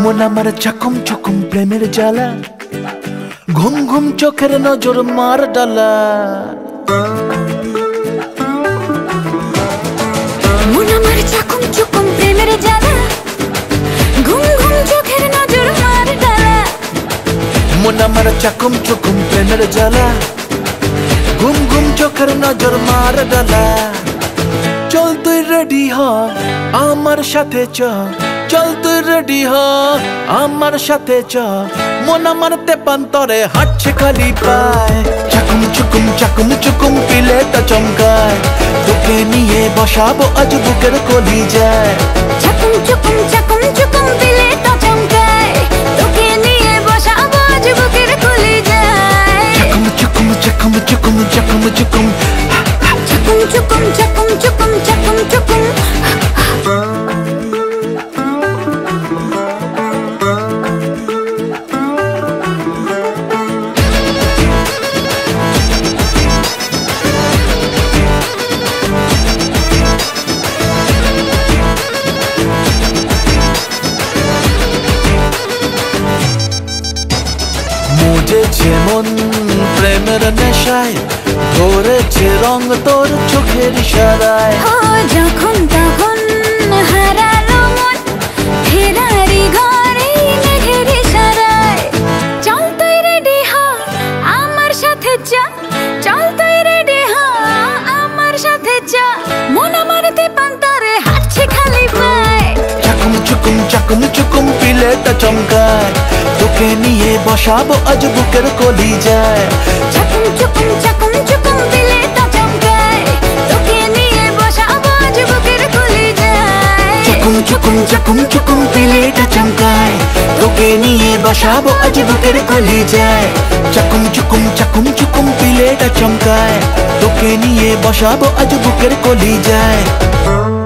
মন আমার চাকুম চুকুম প্রেমের জ্বালা, ঘুম ঘুম চোখের নজর মার ডালা। মন আমার চাকুম চুকুম প্রেমের জ্বালা, ঘুম ঘুম চোখের নজর মার ডালা। মন আমার চাকুম চুকুম প্রেমের জ্বালা, ঘুম ঘুম চোখের নজর মার ডালা। চল তুই রেডি হ আমার সাথে চ, চল তুই রেডি হ আমার সাথে চ। মন আমার তেপান্তরে হাঁটছে খালি পায়, চাকুম চুকুম পিলেটা চমকায়। তোকে নিয়ে বসাবো আজ বুকের কলিজায়। চাকুম চুকুম পিলেটা চমকায়, তোকে নিয়ে বসাবো আজ বুকের কলিজায়। চাকুম চুকুম চাকুম চুকুম চাকুম চুকুম চুকুম। মুজেছে মন প্রেমের নেশায়, ধরেছে রং তোর চোখের ইশারায়। যখন তখন হারালো মন ফেরারি ঘরে মেঘের ইশারায়। চল তুই রেডি হ আমার সাথে চা, চল তুই রেডি হ আমার সাথে চা। মন আমার তেপান্তরে হাঁটছে খালি পায়, চাকুম চুকুম পিলেটা চমকায়। তোকে নিয়ে বসাবো আজ বুকের কলিজায়। চাকুম চুকুম পিলেটা চমকায়, তোকে নিয়ে বসাবো আজ বুকের কলিজায়। চাকুম চুকুম পিলেটা চমকায়, তোকে নিয়ে বসাবো আজ বুকের কলিজায়। চাকুম চুকুম পিলেটা চমকায়, তোকে নিয়ে বসাবো আজ বুকের কলিজায়।